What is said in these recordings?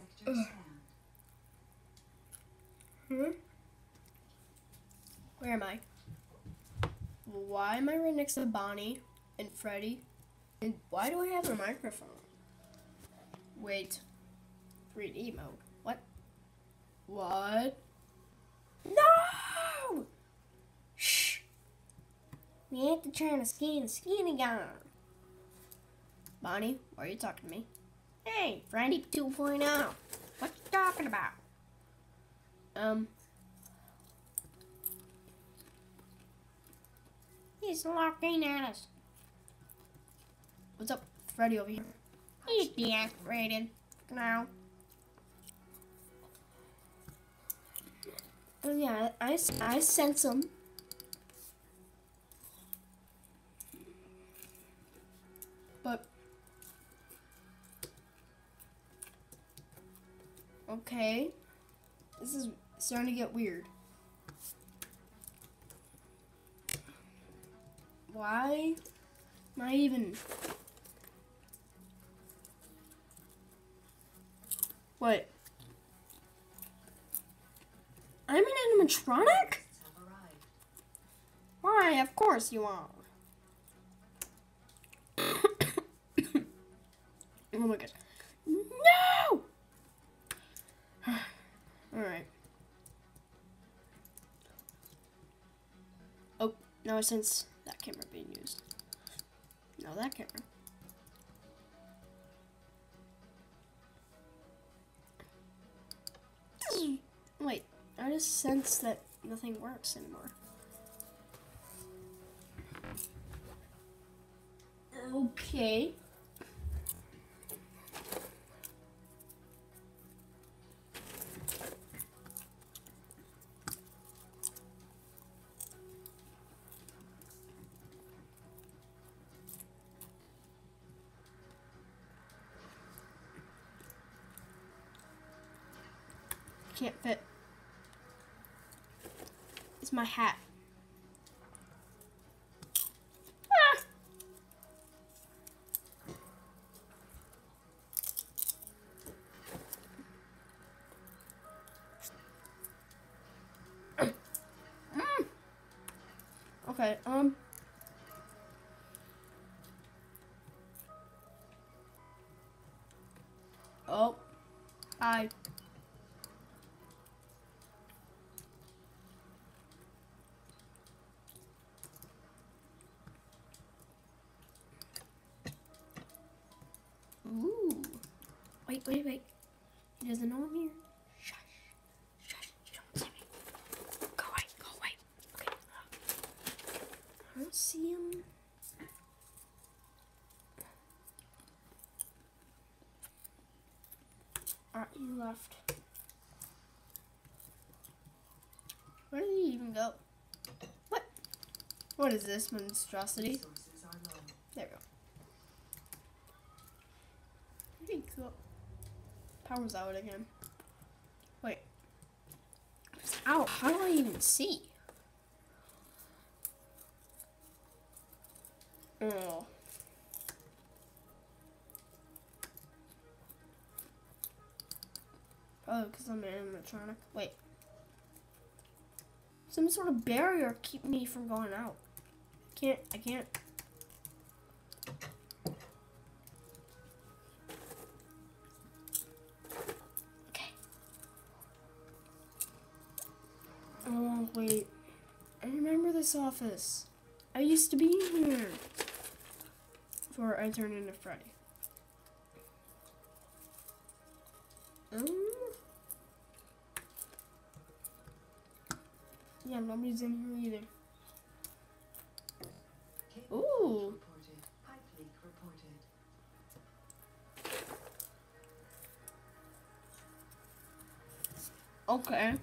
sector scan. Where am I? Why am I right next to Bonnie and Freddy? And why do I have a microphone? Wait. 3D mode. What? What? No! Shh. We have to turn the skinny gun. Bonnie, why are you talking to me? Hey, Freddy 2.0. What you talking about? He's looking at us. What's up, Freddy over here? He's deactivated now. Oh yeah, I sense him. But okay, this is starting to get weird. Why am I even? What? I'm an animatronic? Why? Of course you are. Oh my god. No! Alright. Oh, now I sense that camera being used. Now that camera. Wait, I just sense that nothing works anymore. Okay. Can't fit. It's my hat. Okay, oh, hi. Ooh. Wait. He doesn't know I'm here. Shush. You don't see me. Go away. Okay. I don't see him. Alright, he left. Where did he even go? What? What is this monstrosity? There we go. Where did he go? Power's out again. Wait. It's out. How do I even see? Oh. Oh, because I'm an animatronic. Wait. Some sort of barrier keep me from going out. I can't. Okay. Oh, wait. I remember this office. I used to be here before I turned into Freddy. Yeah, nobody's in here either. Ooh. Pipe leak reported. Okay.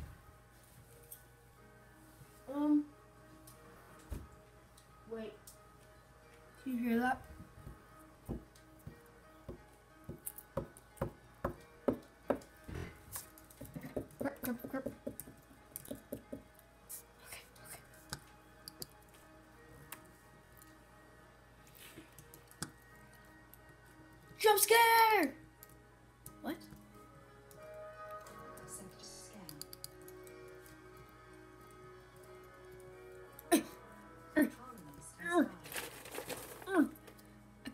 Wait. Do you hear that? Crap. Okay. Jump scare! What?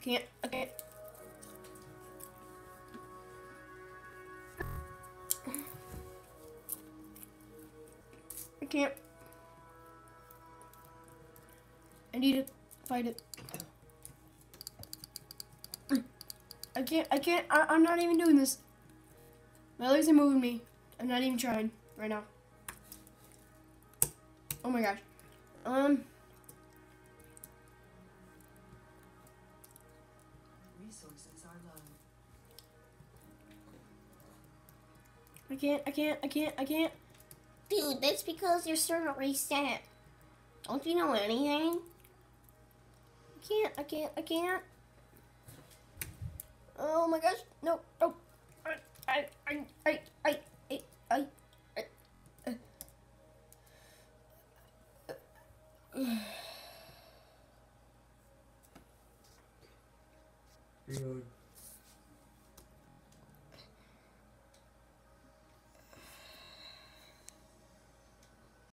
can't. I can't. I can't. I need to fight it. I can't. I'm not even doing this. My legs are moving me. I'm not even trying right now. Oh my gosh. Resources are low. I can't. Dude, that's because your server reset. Don't you know anything? I can't. Oh my gosh. No. I. Reload.